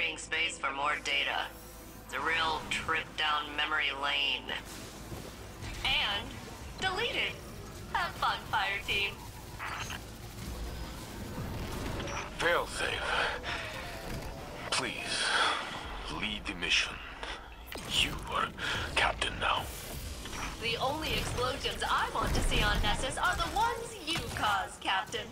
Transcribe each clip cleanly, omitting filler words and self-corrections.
clearing space for more data. It's a real trip down memory lane. And deleted. Have fun, fire team. Failsafe. Please, lead the mission. You are captain now. The only explosions I want to see on Nessus are the ones you cause, Captain.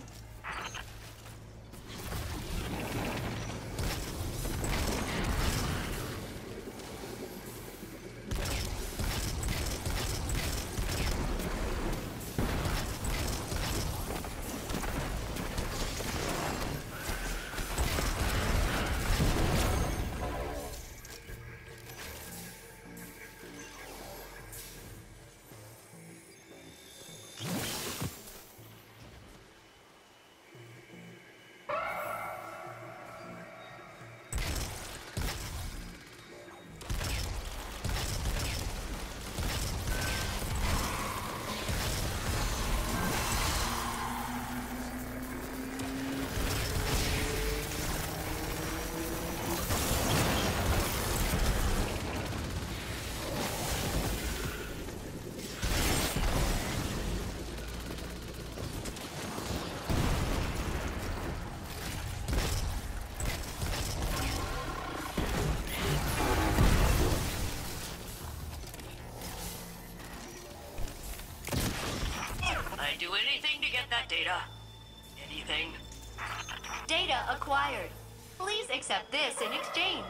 I'd do anything to get that data. Anything. Data acquired. Please accept this in exchange.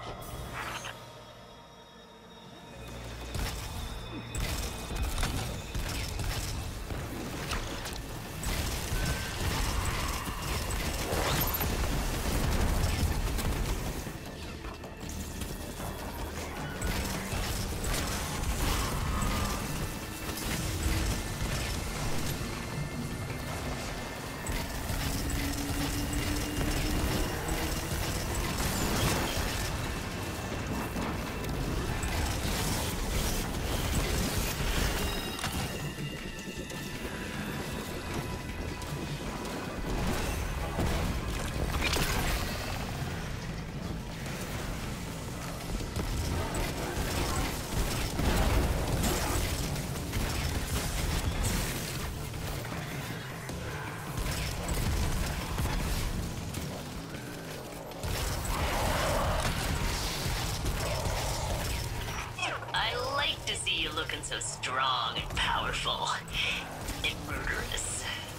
Looking so strong and powerful and murderous.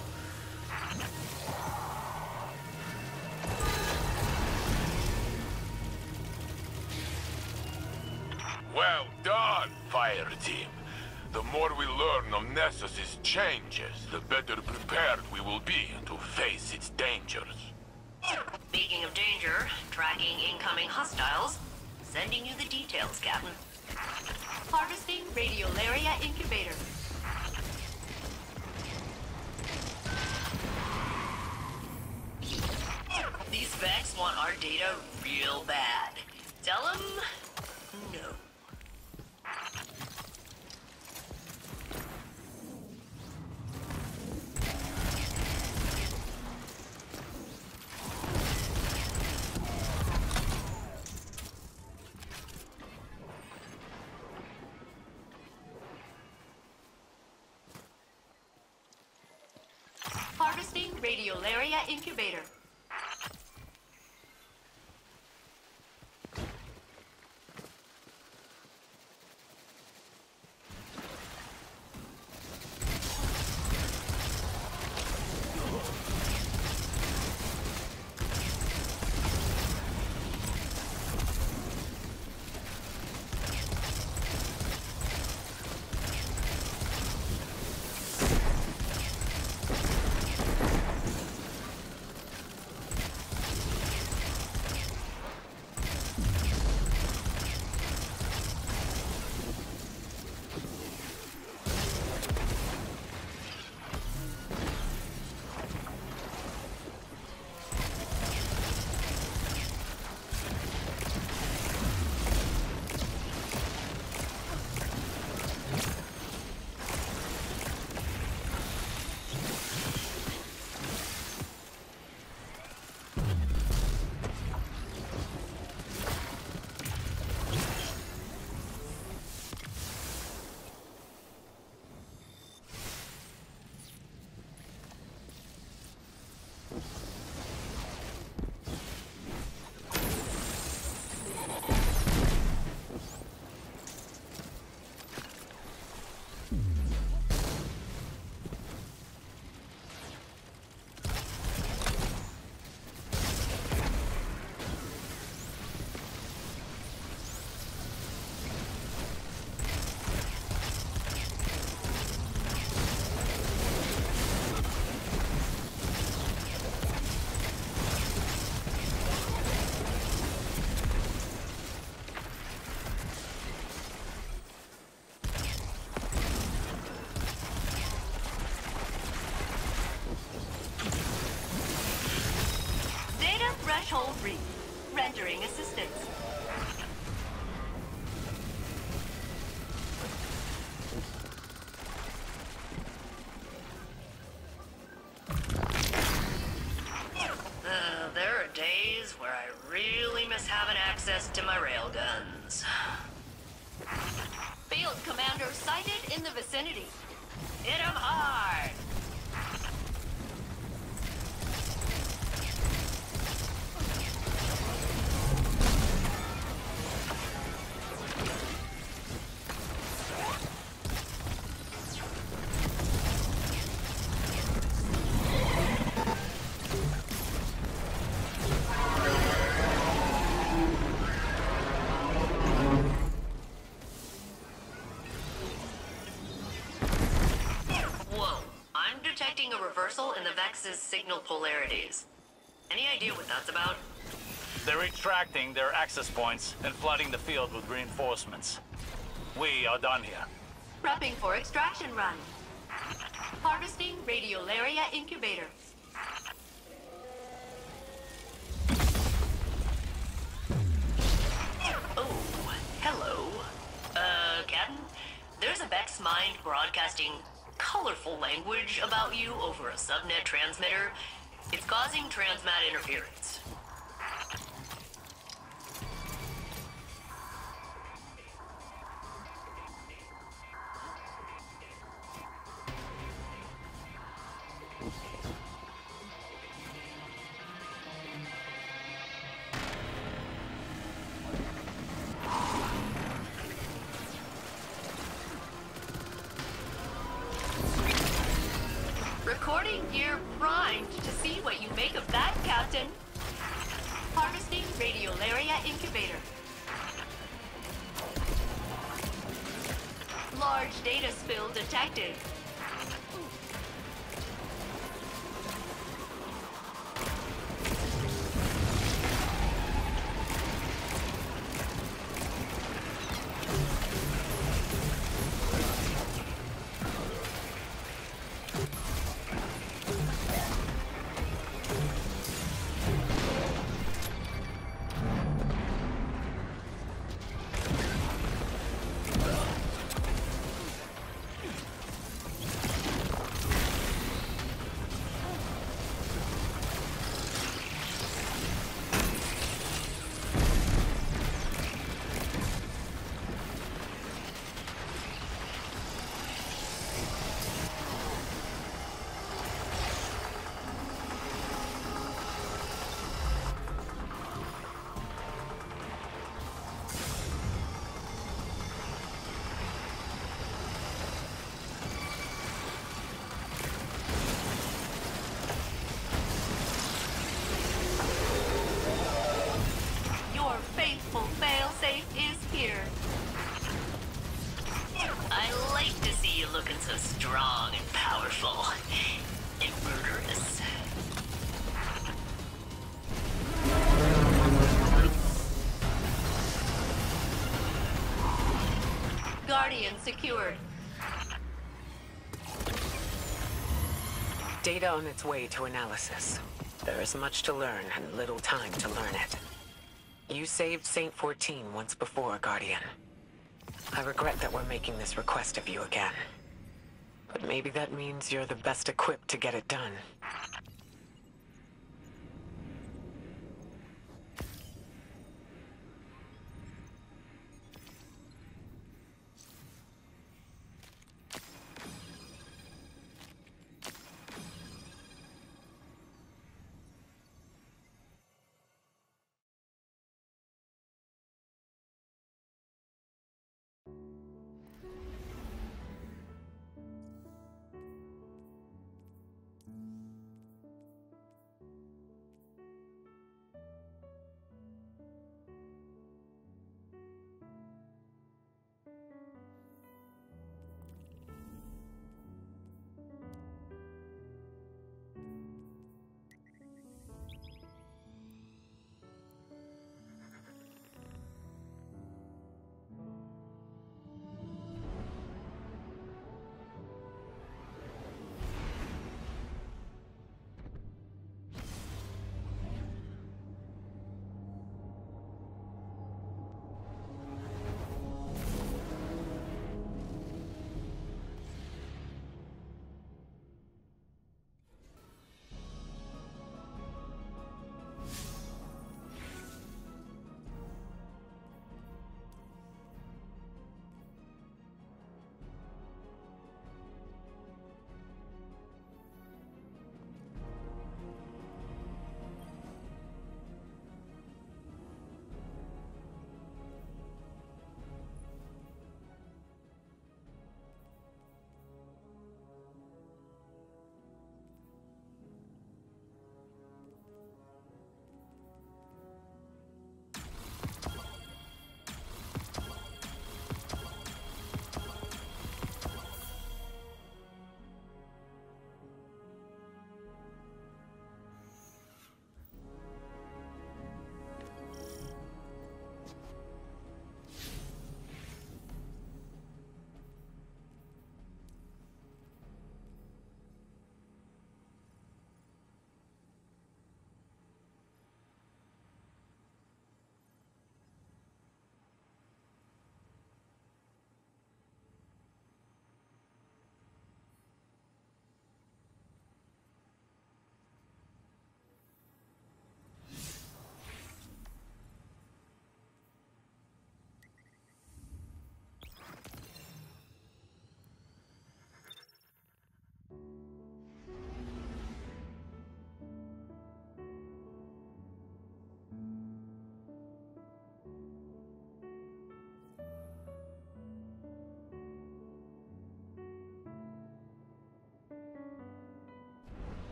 Well done, fire team. The more we learn of Nessus' changes, the better prepared we will be to face its dangers. Speaking of danger, tracking incoming hostiles. Sending you the details, Captain. Harvesting radiolaria incubator. These Vex want our data real bad. Tell them no. Harvesting radiolaria incubator. Control Reef, rendering assistance. There are days where I really miss having access to my railguns. Field Commander sighted in the vicinity. Hit 'em hard! A reversal in the Vex's signal polarities. Any idea what that's about? They're retracting their access points and flooding the field with reinforcements. We are done here. Prepping for extraction run. Harvesting radiolaria incubator. Oh, hello. Captain? There's a Vex mind broadcasting colorful language about you over a subnet transmitter. It's causing transmat interference. Recording gear primed to see what you make of that, Captain. Harvesting radiolaria incubator. Large data spill detected. looking so strong and powerful and murderous. Guardian secured. Data on its way to analysis. There is much to learn and little time to learn it. You saved Saint 14 once before, Guardian. I regret that we're making this request of you again. But maybe that means you're the best equipped to get it done.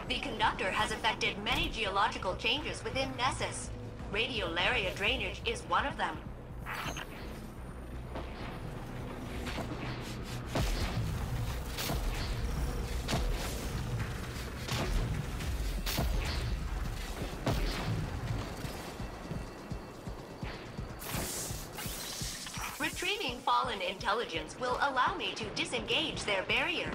The conductor has affected many geological changes within Nessus. Radiolaria drainage is one of them. Retrieving fallen intelligence will allow me to disengage their barrier.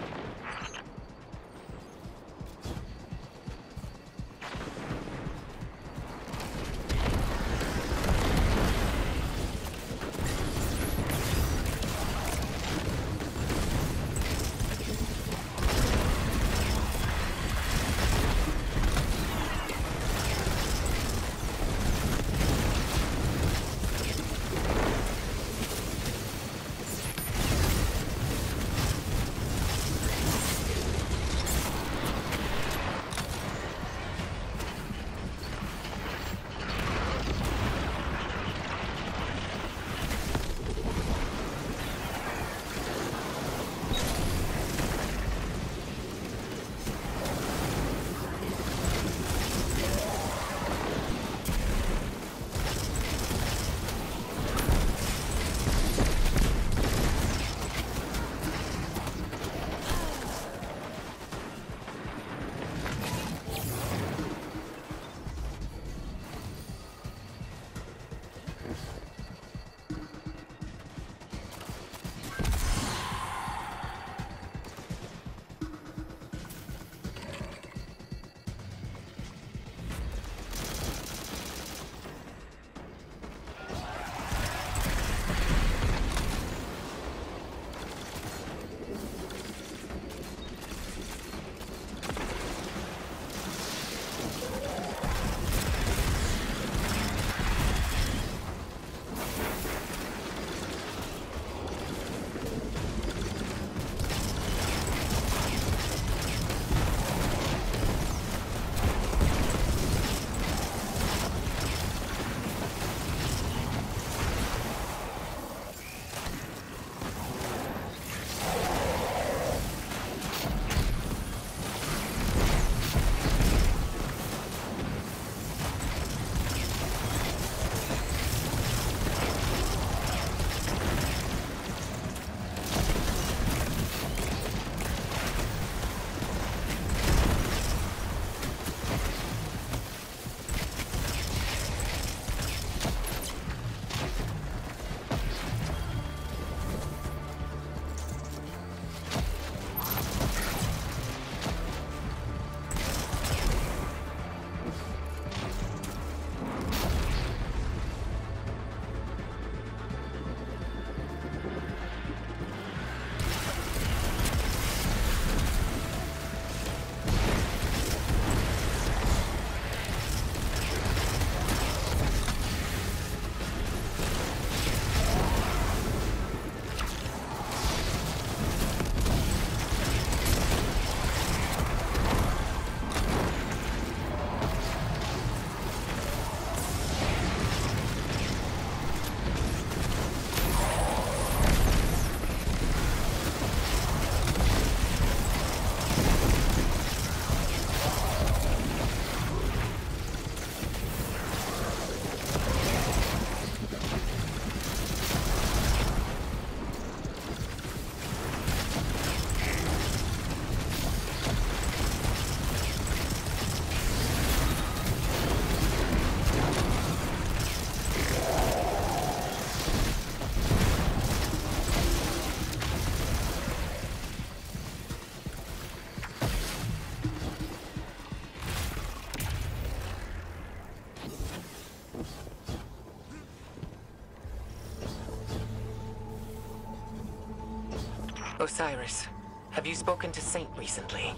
Osiris, have you spoken to Saint recently?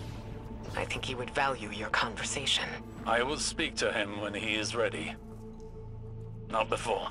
I think he would value your conversation. I will speak to him when he is ready. Not before.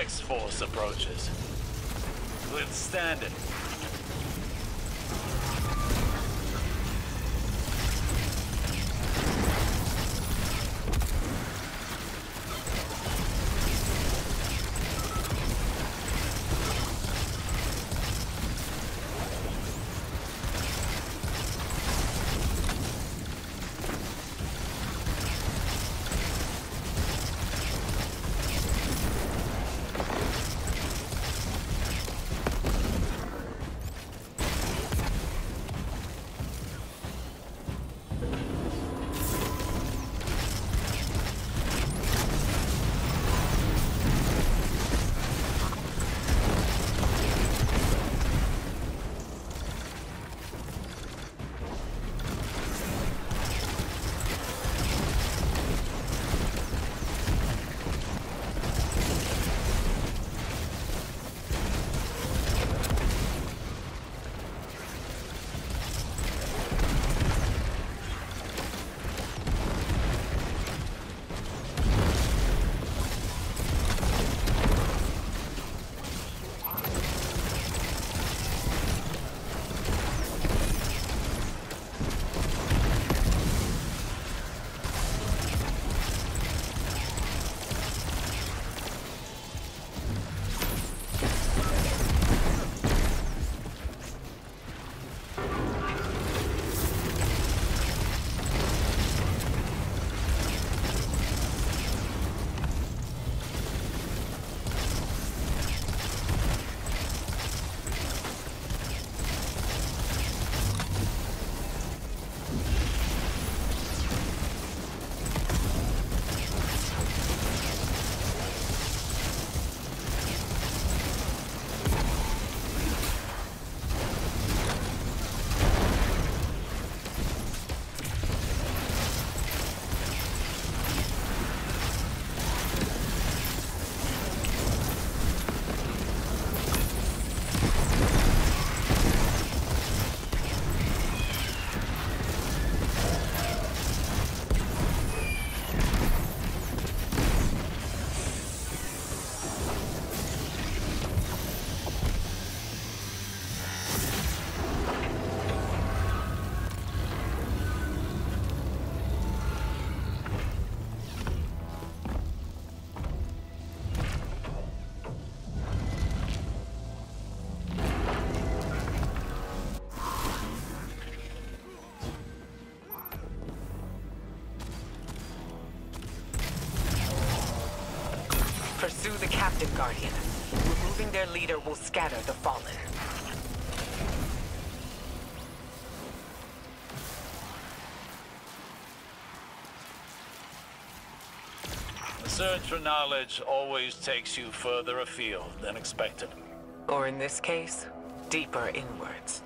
X-Force approaches. Let's stand it. Pursue the Captain, Guardian. Removing their leader will scatter the Fallen. The search for knowledge always takes you further afield than expected. Or in this case, deeper inwards.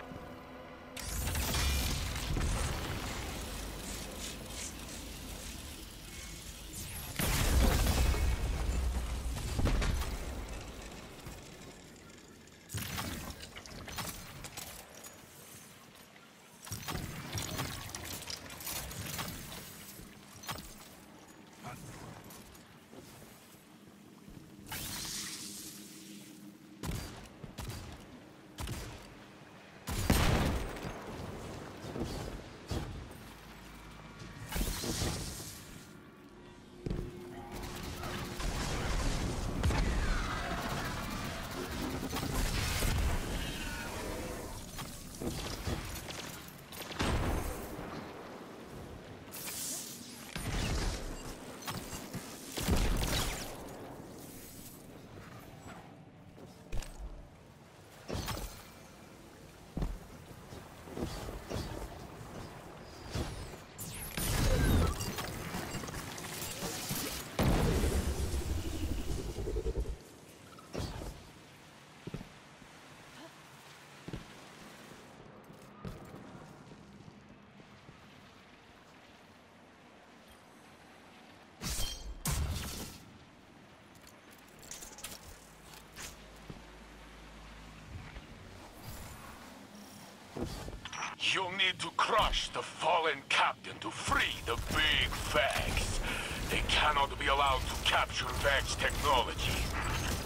You'll need to crush the fallen captain to free the big Vex. They cannot be allowed to capture Vex technology.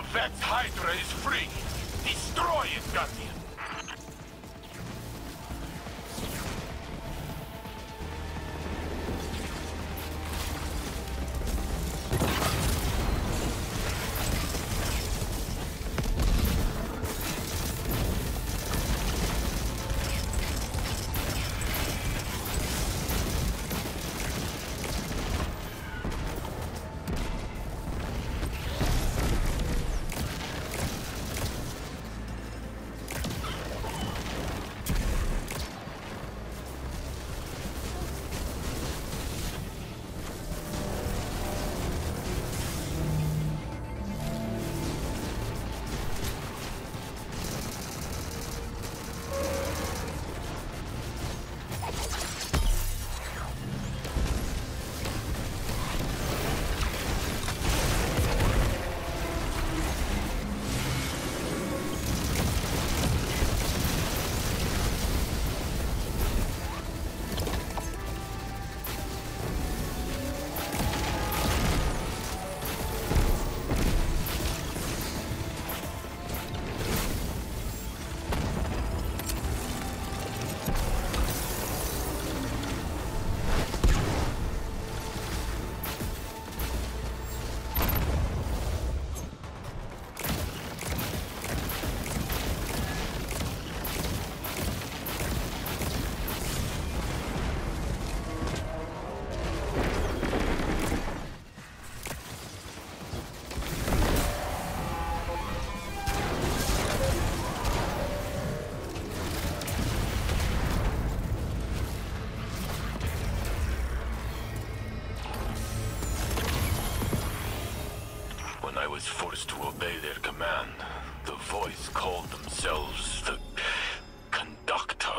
Vex Hydra is free! Destroy it, Guardian! Was forced to obey their command. The voice called themselves the Conductor.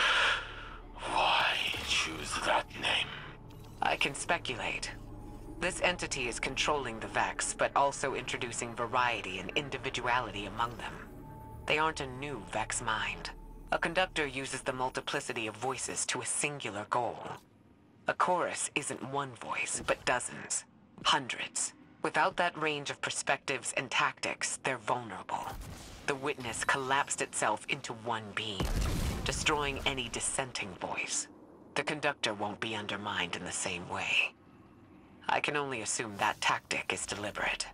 Why choose that name? I can speculate. This entity is controlling the Vex, but also introducing variety and individuality among them. They aren't a new Vex mind. A conductor uses the multiplicity of voices to a singular goal. A chorus isn't one voice, but dozens, hundreds. Without that range of perspectives and tactics, they're vulnerable. The witness collapsed itself into one being, destroying any dissenting voice. The conductor won't be undermined in the same way. I can only assume that tactic is deliberate.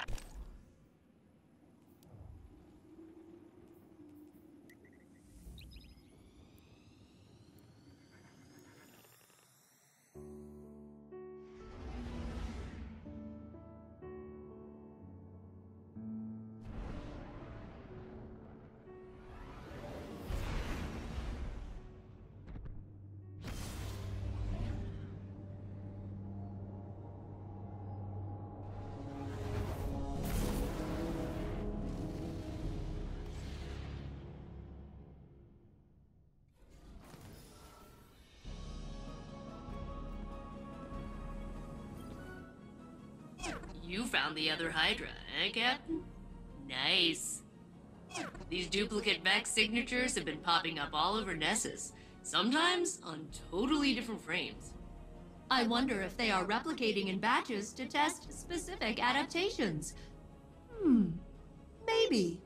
You found the other Hydra, eh, Captain? Nice. These duplicate Vex signatures have been popping up all over Nessus, sometimes on totally different frames. I wonder if they are replicating in batches to test specific adaptations. Maybe.